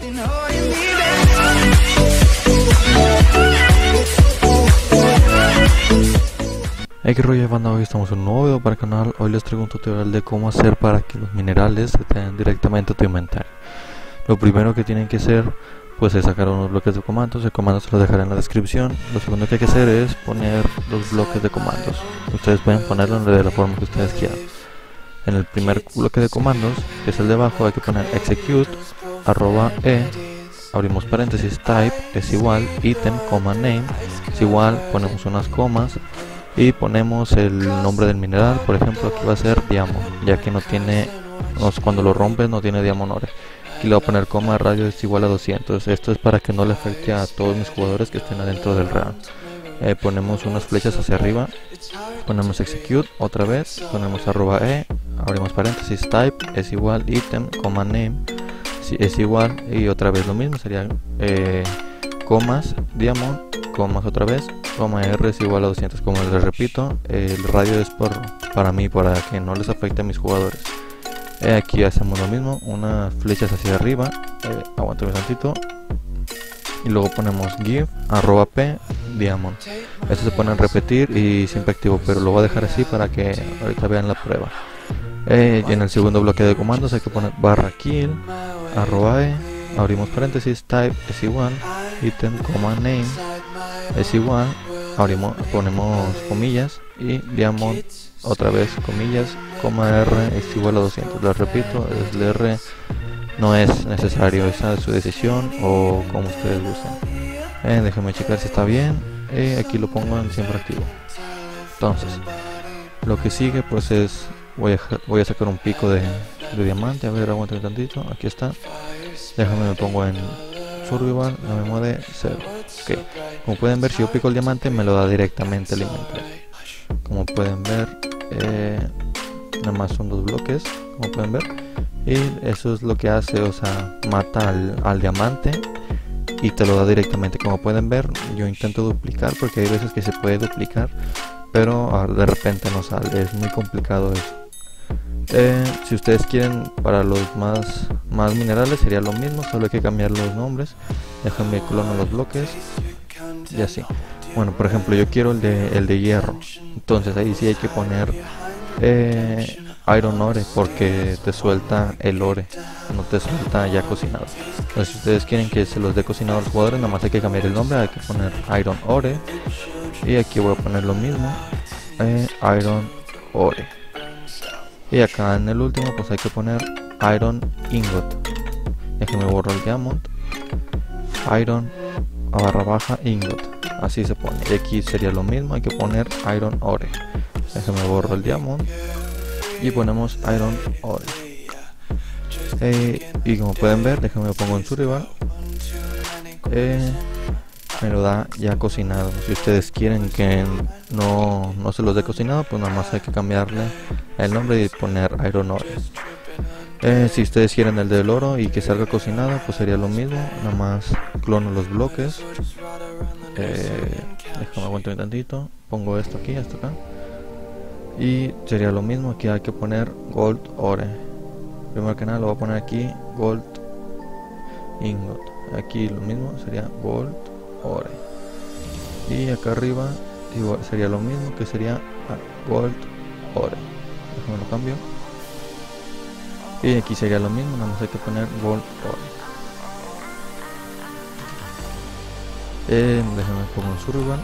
Hey, qué rollo, banda, hoy estamos en un nuevo video para el canal. Hoy les traigo un tutorial de cómo hacer para que los minerales se te den directamente a tu inventario. Lo primero que tienen que hacer pues es sacar unos bloques de comandos. El comando se los dejaré en la descripción. Lo segundo que hay que hacer es poner los bloques de comandos. Ustedes pueden ponerlo de la forma que ustedes quieran. En el primer bloque de comandos, que es el de abajo, hay que poner execute @e, abrimos paréntesis, type es igual, item, name es igual, ponemos unas comas y ponemos el nombre del mineral. Por ejemplo, aquí va a ser diamond, ya que no tiene, cuando lo rompes no tiene diamond ore. Aquí le voy a poner coma, radio es igual a 200. Esto es para que no le afecte a todos mis jugadores que estén adentro del real. Ponemos unas flechas hacia arriba, ponemos execute otra vez, ponemos @e, abrimos paréntesis, type es igual, item, name es igual, y otra vez lo mismo, sería comas, diamond, comas otra vez, coma r es igual a 200. Como les repito, el radio es para mí, para que no les afecte a mis jugadores. Aquí hacemos lo mismo, unas flechas hacia arriba, aguantame un tantito, y luego ponemos give @p diamond. Esto se pone en repetir y siempre activo, pero lo voy a dejar así para que ahorita vean la prueba. Y en el segundo bloque de comandos hay que poner /kill @e, abrimos paréntesis, type es igual, item, name es igual, ponemos comillas, y diamond otra vez comillas, r es igual a 200. Les repito, el r no es necesario, esa es su decisión o como ustedes gusten. Déjenme checar si está bien. Aquí lo pongo en siempre activo. Entonces, lo que sigue pues es, voy a sacar un pico de diamante. A ver, aguanta un tantito, aquí está. Déjame, me pongo en survival, la memoria de 0. Ok, como pueden ver, si yo pico el diamante me lo da directamente el inventario. Como pueden ver, nada más son 2 bloques, como pueden ver, y eso es lo que hace, o sea, mata al diamante y te lo da directamente. Como pueden ver, yo intento duplicar porque hay veces que se puede duplicar, pero de repente no sale, es muy complicado eso. Si ustedes quieren para los más minerales sería lo mismo, solo hay que cambiar los nombres. Déjenme clonar los bloques y así. Bueno, por ejemplo, yo quiero el de hierro, entonces ahí sí hay que poner iron ore, porque te suelta el ore, no te suelta ya cocinado. Entonces, si ustedes quieren que se los dé cocinado a los jugadores, nada más hay que cambiar el nombre, hay que poner iron ore, y aquí voy a poner lo mismo, iron ore. Y acá en el último pues hay que poner iron ingot. Déjenme borrar el diamond, iron / ingot, así se pone. Y aquí sería lo mismo, hay que poner iron ore. Déjenme borrar el diamond y ponemos iron ore. Y como pueden ver, déjenme pongo en survival, me lo da ya cocinado. Si ustedes quieren que no se los dé cocinado, pues nada más hay que cambiarle el nombre y poner iron ore. Si ustedes quieren el del oro y que salga cocinado, pues sería lo mismo, nada más clono los bloques. Déjame aguantar un tantito, pongo esto aquí, hasta acá, y sería lo mismo. Aquí hay que poner gold ore. Primero que nada lo voy a poner aquí, gold ingot. Aquí lo mismo, sería gold ore. Y acá arriba igual sería lo mismo, que sería gold ore. Déjame lo cambio. Y aquí sería lo mismo, nada más hay que poner gold ore. Déjenme pongo en survival.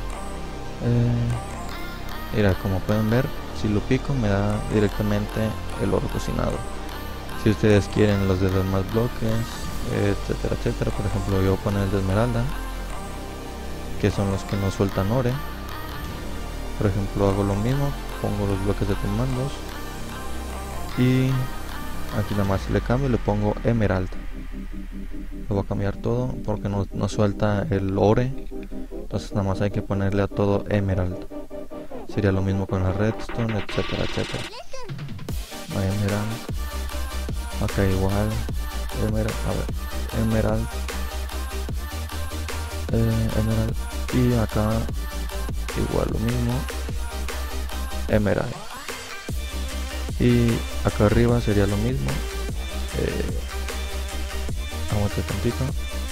Mira, como pueden ver, si lo pico me da directamente el oro cocinado. Si ustedes quieren los de demás bloques, etcétera, etcétera, por ejemplo yo voy a poner el de esmeralda, que son los que no sueltan ore. Por ejemplo hago lo mismo, pongo los bloques de comandos y aquí nada más le cambio y le pongo emerald. Lo voy a cambiar todo porque no suelta el ore, entonces nada más hay que ponerle a todo emerald. Sería lo mismo con la redstone, etcétera, etcétera. Emerald, acá igual, emerald, a ver, emerald, emerald, y acá igual lo mismo, emerald. Y acá arriba sería lo mismo, aguante tantito.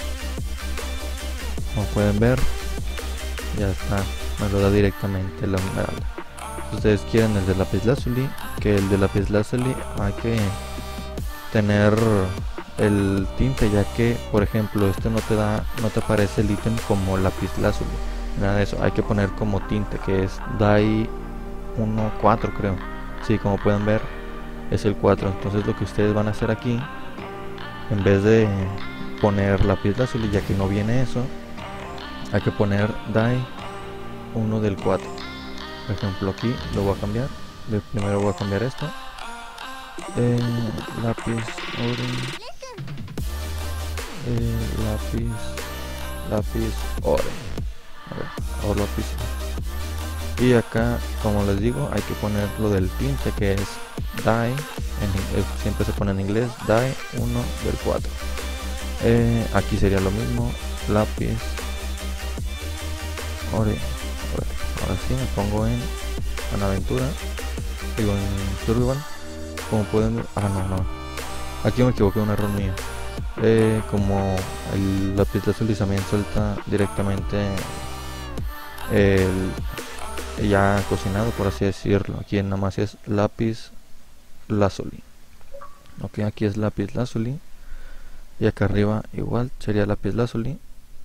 Como pueden ver, ya está, me lo da directamente la esmeralda. Si ustedes quieren el de lapislázuli, que el de lapislázuli hay que tener el tinte, ya que por ejemplo este no te aparece el ítem como lapislázuli, nada de eso. Hay que poner como tinte, que es dye 1.4 creo. Sí, como pueden ver es el 4. Entonces lo que ustedes van a hacer aquí, en vez de poner lapislázuli, ya que no viene eso, hay que poner dye 1 del 4. Por ejemplo aquí lo voy a cambiar. Primero voy a cambiar esto, lápiz orange, lápiz orange, a ver, o lápiz. Y acá, como les digo, hay que poner lo del tinte, que es dye, siempre se pone en inglés, dye 1 del 4. Aquí sería lo mismo, lápiz orange. A ver, ahora sí me pongo en aventura, digo en survival. Como pueden ver, no, aquí me equivoqué, un error mío. Como el lapislázuli también suelta directamente ya cocinado, por así decirlo. Aquí nada más es lapislázuli. Ok, aquí es lapislázuli y acá arriba igual sería lapislázuli.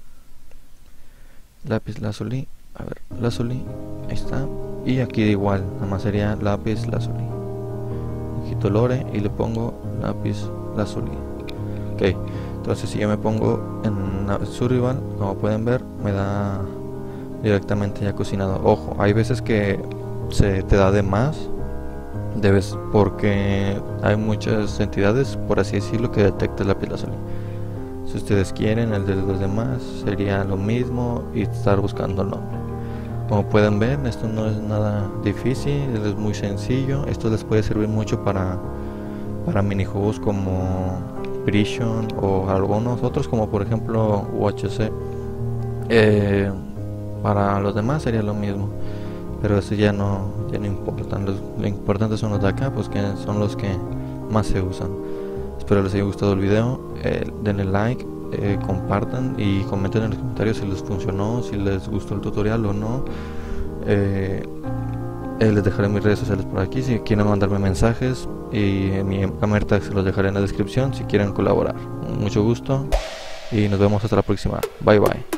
A ver, lazuli, ahí está. Y aquí igual, nada más sería lapislázuli. Quito lore y le pongo lapislázuli. Ok, entonces si yo me pongo en survival, como pueden ver, me da directamente ya cocinado. Ojo, hay veces que se te da de más, porque hay muchas entidades, por así decirlo, que detecta el lapislázuli. Si ustedes quieren el de los demás, sería lo mismo y estar buscando el nombre. Como pueden ver, esto no es nada difícil, es muy sencillo. Esto les puede servir mucho para minijuegos como Prison o algunos otros, como por ejemplo UHC. Para los demás sería lo mismo, pero eso ya no importan. Lo importante son los de acá, pues que son los que más se usan. Espero les haya gustado el video, denle like, compartan y comenten en los comentarios si les funcionó, si les gustó el tutorial o no. Les dejaré mis redes sociales por aquí si quieren mandarme mensajes, y mi gamer tag se los dejaré en la descripción si quieren colaborar. Mucho gusto y nos vemos hasta la próxima. Bye bye.